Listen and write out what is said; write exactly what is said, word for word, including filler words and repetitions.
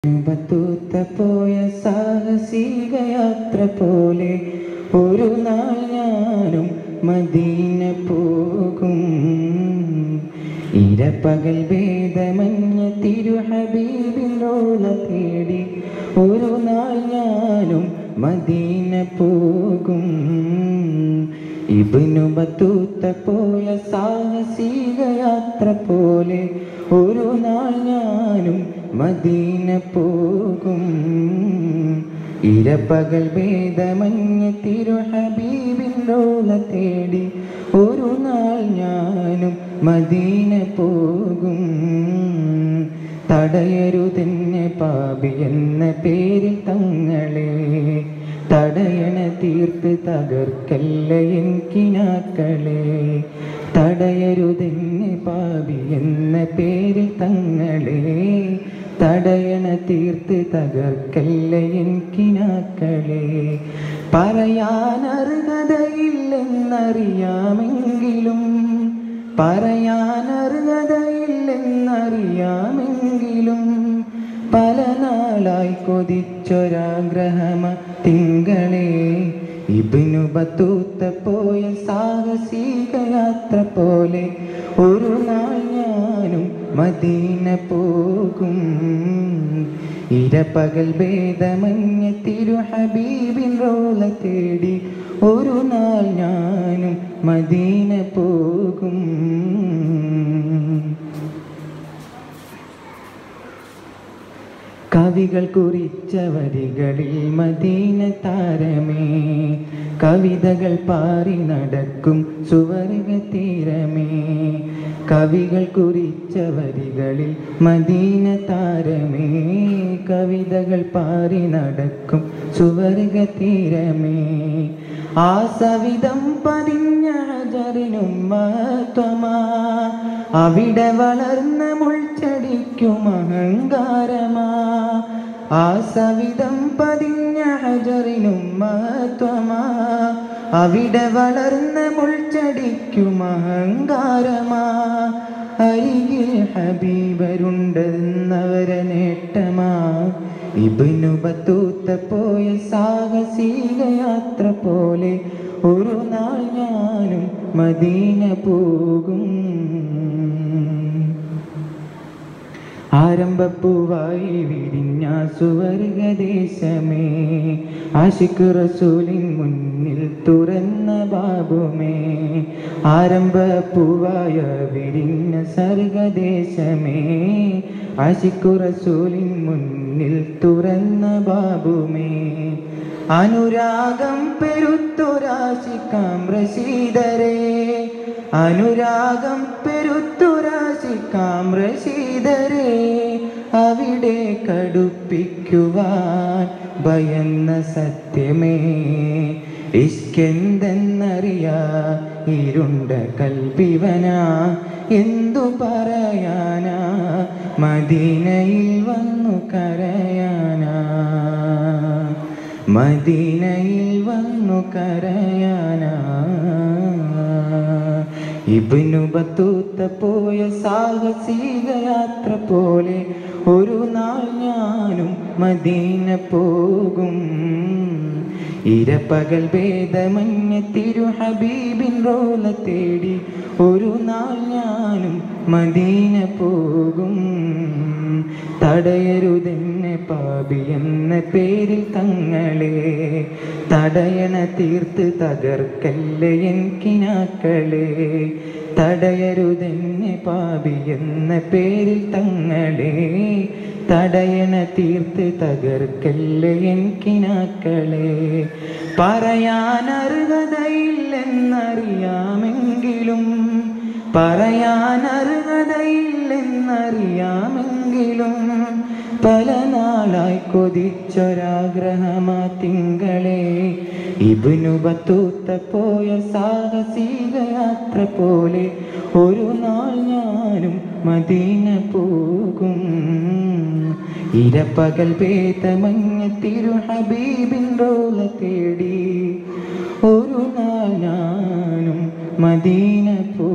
Battuta പോയ സാഹസിക യാത്ര പോലെ ഒരു നാൾ ഞാനും മദീന പോകും. ഇരപ്പകൽ ഭേദമഞ്ഞ തിരു ഹബീബിൻ റൗള തേടി ഒരു നാൾ ഞാനും മദീന പോകും. ഇബ്നു ബത്തൂത്ത പോയ സാഹസിക യാത്ര പോലെ ഒരു നാൾ ഞാനും മദീന പോകും. ഇരപ്പകൽ ഭേദമഞ്ഞ തിരു ഹബീബിൻ റൗള തേടി ഒരു നാൾ ഞാനും മദീന പോകും. തടയരുതെന്നെ പാപി എന്ന പേരിൽ തങ്ങളെ, തടയണ തീർത്ത് തകർക്കല്ല എനിക്കിനാക്കളെ. തടയരുതെന്നെ പാപി എന്ന പേരിൽ തങ്ങളെ, തടയണ തീർത്ത് തകർക്കല്ല എനിക്കിനാക്കളെ. പറയാൻ അർഹതയില്ലെന്നറിയാമെങ്കിലും, പറയാൻ അർഹതയില്ലെന്നറിയാമെങ്കിലും പല നാളായി കൊതിച്ചൊരാഗ്രഹമ തിങ്കളെ. ഇബ്നു ബത്തൂത്ത പോയ സാഹസിക യാത്ര പോലെ ഒരു നാൾ ഞാനും മദീന പോകും. ഇരപ്പകൽ ഭേദമഞ്ഞ തിരു ഹബീബിൻ റൗള തേടി ഒരു നാൾ ഞാനും മദീന പോകും. കവികൾ കുറിച്ച വരികളിൽ മദീന താരമേ, കവിതകൾ പാറി നടക്കും സുവർഗ തീരമേ. കവികൾ കുറിച്ച വരികളിൽ മദീന താരമേ, കവിതകൾ പാറി നടക്കും സുവർഗ തീരമേ. ആ സവിധം പതിഞ്ഞ ഹജറിനും മഹത്വമാ, അവിടെ വളർന്ന മുൾച്ചെടിക്കും അഹങ്കാരമാ. ആ സവിധം പതിഞ്ഞ ഹജറിനും മഹത്വമാ, അവിടെ വളർന്ന മുൾച്ചെടിക്കും അഹങ്കാരമാ. അരികിൽ ഹബീബരുണ്ടെന്നവരെ നേട്ടമാ. ഇബ്നു ബത്തൂത്ത പോയ സാഹസിക യാത്ര പോലെ ഒരു നാൾ ഞാനും മദീന പോകും. ആരംഭപ്പൂവായി വിരിഞ്ഞ സുവർഗദേശമേ, ആശിഖ് റസൂലിൻ മുന്നിൽ തുറന്ന ബാബുമേ. ആരംഭപ്പൂവായ വിരിഞ്ഞ സർഗദേശമേ, ആശിഖ് റസൂലിൻ മുന്നിൽ തുറന്ന ബാബുമേ. അനുരാഗം പെരുത്തൊരാശിക്കാം റശീദരേ, അനുരാഗം പെരുത്തൊരാശിക്കാം റശീദരേ. അവിടെ കടുപ്പിക്കുവാൻ ഭയന്ന സത്യമേ, ഇഷ്കെന്തെന്നറിയാ ഇരുണ്ട കൽബിവനാ. എന്തു പറയാനാ മദീനയിൽ വന്നു കരയാനാ, മദീനയിൽ വന്നു കരയാനാ. ഇബ്നു ബത്തൂത്ത പോയ സാഹസിക യാത്ര പോലെ ഒരു നാൾ ഞാനും മദീന പോകും. ഇരപ്പകൽ ഭേദമഞ്ഞ തിരു ഹബീബിൻ റൗള തേടി ഒരു നാൾ ഞാനും മദീന പോകും. തടയരുതെന്നെ പാപി എന്ന പേരിൽ തങ്ങളെ, തടയണ തീർത്ത് തകർക്കല്ല എനിക്കിനാക്കളെ. തടയരുതെന്നെ പാപി എന്ന പേരിൽ തങ്ങളെ, തടയണ തീർത്ത് തകർക്കല്ല എനിക്കിനാക്കളെ. പറയാൻ അർഹതയില്ലെന്നറിയാമെങ്കിലും, പറയാൻ അർഹതയില്ലെന്നറിയാമെങ്കിലും പല നാളായി കൊതിച്ചൊരാഗ്രഹമാ തിങ്കളെ. ഇബ്നു ബത്തൂത്ത പോയ സാഹസിക യാത്ര പോലെ ഒരു നാൾ ഞാനും മദീന പോകും. ഇരപ്പകൽ ഭേദമഞ്ഞ തിരു ഹബീബിൻ റൗള തേടി ഒരു നാൾ ഞാനും മദീന പോകും.